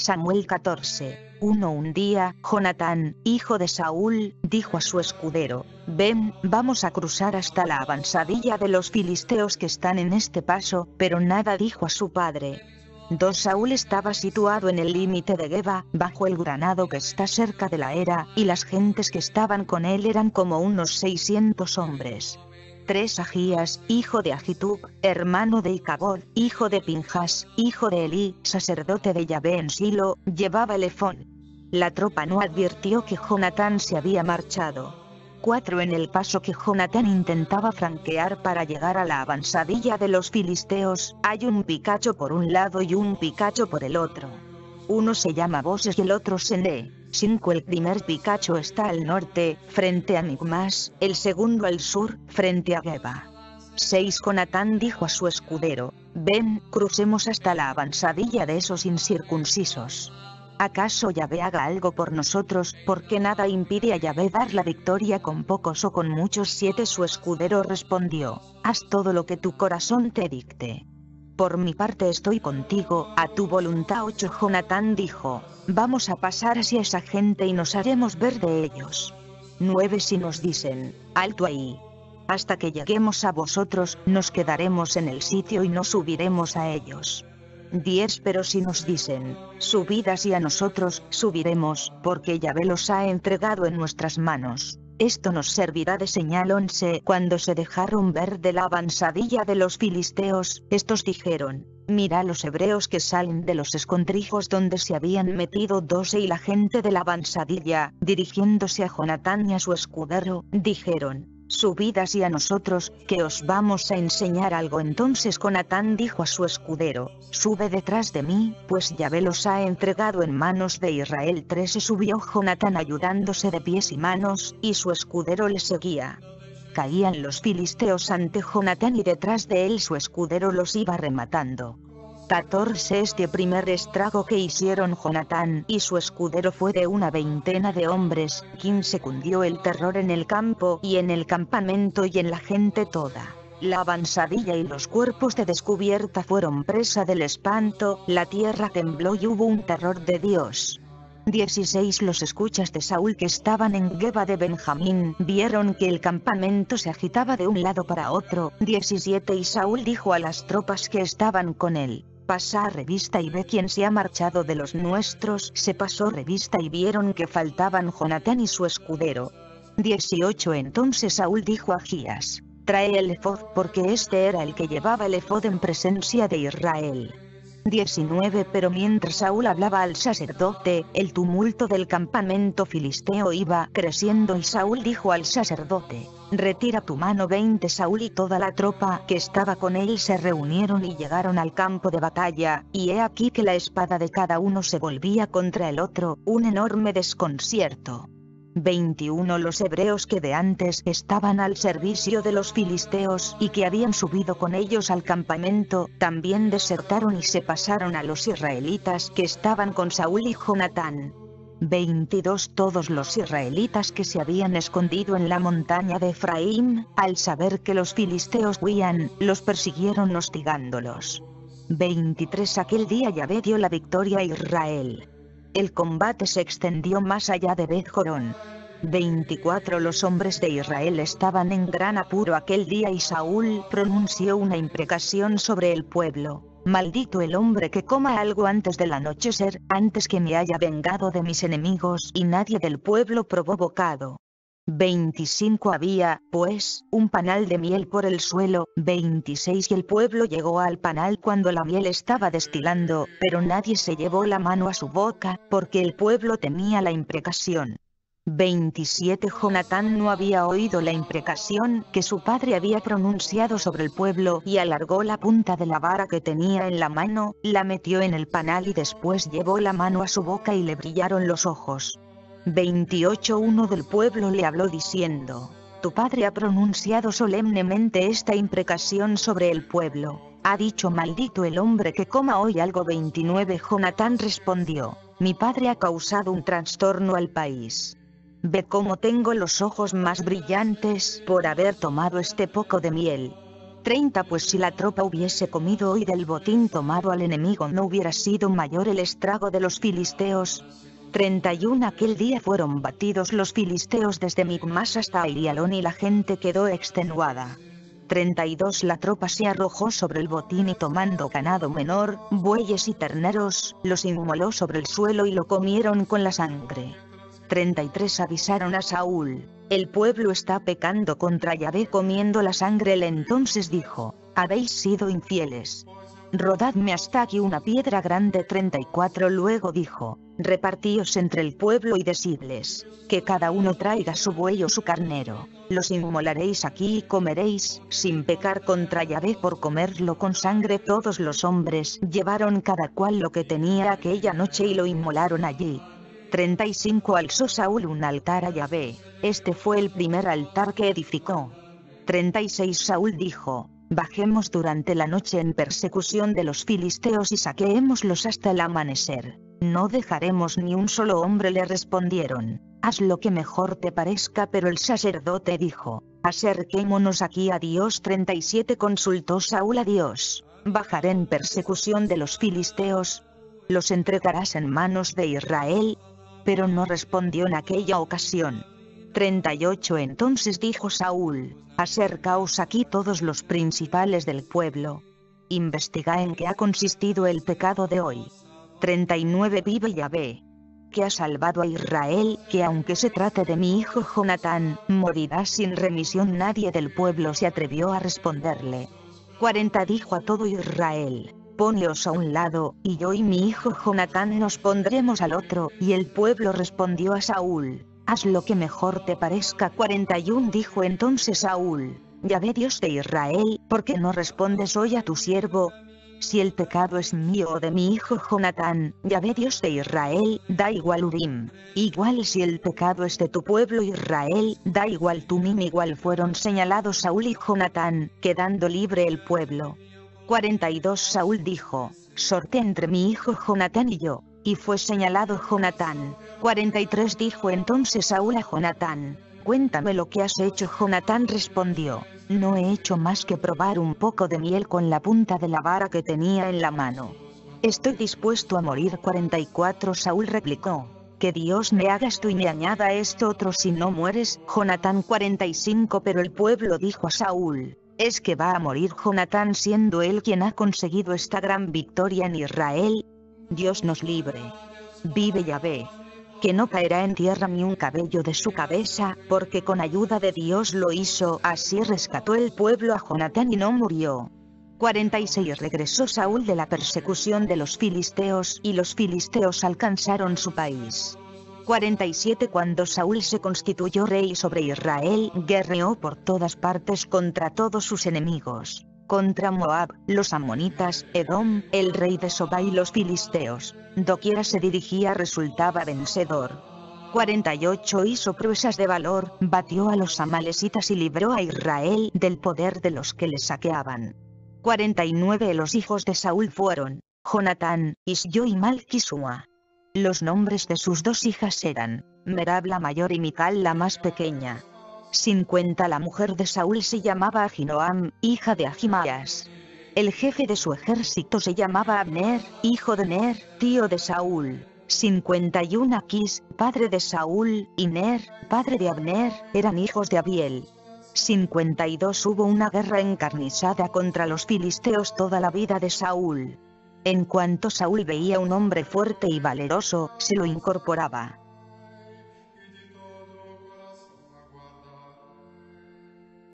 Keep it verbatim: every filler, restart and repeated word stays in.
Samuel catorce, uno. Un día, Jonatán, hijo de Saúl, dijo a su escudero: ven, vamos a cruzar hasta la avanzadilla de los filisteos que están en este paso, pero nada dijo a su padre. dos Saúl estaba situado en el límite de Geba, bajo el granado que está cerca de la era, y las gentes que estaban con él eran como unos seiscientos hombres. tres Agías, hijo de Ahitub, hermano de Icabod, hijo de Pinjas, hijo de Elí, sacerdote de Yahvé en Silo, llevaba el efón. La tropa no advirtió que Jonatán se había marchado. cuatro En el paso que Jonatán intentaba franquear para llegar a la avanzadilla de los filisteos, hay un picacho por un lado y un picacho por el otro. Uno se llama Boses y el otro Sene. cinco El primer picacho está al norte, frente a Migmas, el segundo al sur, frente a Geba. seis Jonatán dijo a su escudero: ven, crucemos hasta la avanzadilla de esos incircuncisos. ¿Acaso Yahvé haga algo por nosotros, porque nada impide a Yahvé dar la victoria con pocos o con muchos? siete Su escudero respondió: haz todo lo que tu corazón te dicte. Por mi parte estoy contigo, a tu voluntad. ocho Jonatán dijo: vamos a pasar hacia esa gente y nos haremos ver de ellos. nueve Si nos dicen: alto ahí, hasta que lleguemos a vosotros, nos quedaremos en el sitio y no subiremos a ellos. diez Pero si nos dicen: subid hacia nosotros, subiremos, porque Yahvé los ha entregado en nuestras manos. Esto nos servirá de señal. once Cuando se dejaron ver de la avanzadilla de los filisteos, estos dijeron: mira los hebreos que salen de los escondrijos donde se habían metido. doce Y la gente de la avanzadilla, dirigiéndose a Jonatán y a su escudero, dijeron: subid hacia nosotros, que os vamos a enseñar algo. Entonces Jonatán dijo a su escudero: sube detrás de mí, pues Yahvé los ha entregado en manos de Israel. trece Subió Jonatán ayudándose de pies y manos, y su escudero le seguía. Caían los filisteos ante Jonatán y detrás de él su escudero los iba rematando. catorce Este primer estrago que hicieron Jonatán y su escudero fue de una veintena de hombres. quince Cundió el terror en el campo y en el campamento y en la gente toda. La avanzadilla y los cuerpos de descubierta fueron presa del espanto, la tierra tembló y hubo un terror de Dios. dieciséis Los escuchas de Saúl que estaban en Geba de Benjamín vieron que el campamento se agitaba de un lado para otro. diecisiete Y Saúl dijo a las tropas que estaban con él: pasa a revista y ve quién se ha marchado de los nuestros. Se pasó revista y vieron que faltaban Jonatán y su escudero. dieciocho Entonces Saúl dijo a Agías: trae el efod, porque este era el que llevaba el efod en presencia de Israel. diecinueve Pero mientras Saúl hablaba al sacerdote, el tumulto del campamento filisteo iba creciendo y Saúl dijo al sacerdote: retira tu mano. veinte Saúl y toda la tropa que estaba con él se reunieron y llegaron al campo de batalla, y he aquí que la espada de cada uno se volvía contra el otro, un enorme desconcierto. veintiuno Los hebreos que de antes estaban al servicio de los filisteos y que habían subido con ellos al campamento, también desertaron y se pasaron a los israelitas que estaban con Saúl y Jonatán. veintidós Todos los israelitas que se habían escondido en la montaña de Efraín, al saber que los filisteos huían, los persiguieron hostigándolos. veintitrés Aquel día Yahvé dio la victoria a Israel. El combate se extendió más allá de Bet-Jorón. veinticuatro Los hombres de Israel estaban en gran apuro aquel día y Saúl pronunció una imprecación sobre el pueblo: maldito el hombre que coma algo antes del anochecer, antes que me haya vengado de mis enemigos. Y nadie del pueblo probó bocado. veinticinco Había, pues, un panal de miel por el suelo. veintiséis Y el pueblo llegó al panal cuando la miel estaba destilando, pero nadie se llevó la mano a su boca, porque el pueblo temía la imprecación. veintisiete Jonatán no había oído la imprecación que su padre había pronunciado sobre el pueblo y alargó la punta de la vara que tenía en la mano, la metió en el panal y después llevó la mano a su boca y le brillaron los ojos. veintiocho Uno del pueblo le habló diciendo: tu padre ha pronunciado solemnemente esta imprecación sobre el pueblo. Ha dicho: maldito el hombre que coma hoy algo. veintinueve Jonatán respondió: mi padre ha causado un trastorno al país. Ve cómo tengo los ojos más brillantes por haber tomado este poco de miel. treinta Pues si la tropa hubiese comido hoy del botín tomado al enemigo, ¿no hubiera sido mayor el estrago de los filisteos? treinta y uno Aquel día fueron batidos los filisteos desde Micmas hasta Aiyalón y la gente quedó extenuada. treinta y dos La tropa se arrojó sobre el botín y tomando ganado menor, bueyes y terneros, los inmoló sobre el suelo y lo comieron con la sangre. treinta y tres Avisaron a Saúl: el pueblo está pecando contra Yahvé comiendo la sangre. Él entonces dijo: habéis sido infieles. Rodadme hasta aquí una piedra grande. treinta y cuatro Luego dijo: repartíos entre el pueblo y decidles, que cada uno traiga su buey o su carnero, los inmolaréis aquí y comeréis, sin pecar contra Yahvé por comerlo con sangre. Todos los hombres llevaron cada cual lo que tenía aquella noche y lo inmolaron allí. treinta y cinco Alzó Saúl un altar a Yahvé, este fue el primer altar que edificó. treinta y seis Saúl dijo: bajemos durante la noche en persecución de los filisteos y saquémoslos hasta el amanecer. No dejaremos ni un solo hombre. Le respondieron: haz lo que mejor te parezca. Pero el sacerdote dijo: acerquémonos aquí a Dios. treinta y siete Consultó Saúl a Dios: ¿bajaré en persecución de los filisteos? ¿Los entregarás en manos de Israel? Pero no respondió en aquella ocasión. treinta y ocho Entonces dijo Saúl: acercaos aquí todos los principales del pueblo. Investigad en qué ha consistido el pecado de hoy. treinta y nueve Vive Yahvé, que ha salvado a Israel, que aunque se trate de mi hijo Jonatán, morirá sin remisión. Nadie del pueblo se atrevió a responderle. cuarenta Dijo a todo Israel: poneos a un lado, y yo y mi hijo Jonatán nos pondremos al otro. Y el pueblo respondió a Saúl: haz lo que mejor te parezca. cuarenta y uno Dijo entonces Saúl: Yahvé Dios de Israel, ¿por qué no respondes hoy a tu siervo? Si el pecado es mío o de mi hijo Jonatán, Yahvé Dios de Israel, da igual Urim. Igual si el pecado es de tu pueblo Israel, da igual Tumim. Igual fueron señalados Saúl y Jonatán, quedando libre el pueblo. cuarenta y dos Saúl dijo: sorté entre mi hijo Jonatán y yo, y fue señalado Jonatán. cuarenta y tres Dijo entonces Saúl a Jonatán: cuéntame lo que has hecho. Jonatán respondió: no he hecho más que probar un poco de miel con la punta de la vara que tenía en la mano. Estoy dispuesto a morir. cuarenta y cuatro Saúl replicó: que Dios me haga esto y me añada esto otro si no mueres. Jonatán. cuarenta y cinco Pero el pueblo dijo a Saúl: ¿es que va a morir Jonatán siendo él quien ha conseguido esta gran victoria en Israel? Dios nos libre. Vive Yahvé, que no caerá en tierra ni un cabello de su cabeza, porque con ayuda de Dios lo hizo. Así rescató el pueblo a Jonatán y no murió. cuarenta y seis Regresó Saúl de la persecución de los filisteos, y los filisteos alcanzaron su país. cuarenta y siete Cuando Saúl se constituyó rey sobre Israel, guerreó por todas partes contra todos sus enemigos, contra Moab, los amonitas, Edom, el rey de Soba y los filisteos. Doquiera se dirigía resultaba vencedor. cuarenta y ocho Hizo proezas de valor, batió a los amalecitas y libró a Israel del poder de los que le saqueaban. cuarenta y nueve Los hijos de Saúl fueron Jonatán, Isyo y Malquisua. Los nombres de sus dos hijas eran Merab la mayor y Mical la más pequeña. cincuenta La mujer de Saúl se llamaba Ahinoam, hija de Ahimaas. El jefe de su ejército se llamaba Abner, hijo de Ner, tío de Saúl. cincuenta y uno Aquis, padre de Saúl, y Ner, padre de Abner, eran hijos de Abiel. cincuenta y dos Hubo una guerra encarnizada contra los filisteos toda la vida de Saúl. En cuanto Saúl veía un hombre fuerte y valeroso, se lo incorporaba.